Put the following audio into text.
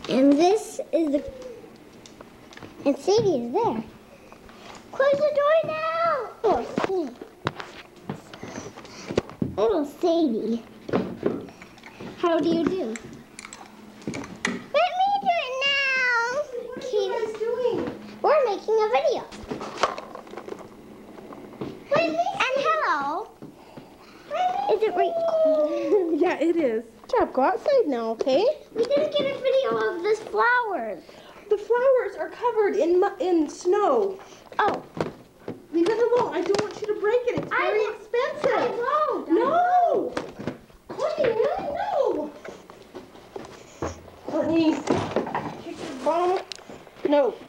And this is the... And Sadie is there. Close the door now! Oh, Sadie. Little Sadie. How do you do? Let me do it now! What are you guys doing? We're making a video. And hello. Is it right? Yeah, it is. Good job. Go outside now, okay? We didn't get a video of this flowers. The flowers are covered in snow. Oh. Leave it alone. I don't want you to break it. It's very expensive. I won't. No. Courtney, really? No. Courtney, kick your bum. No.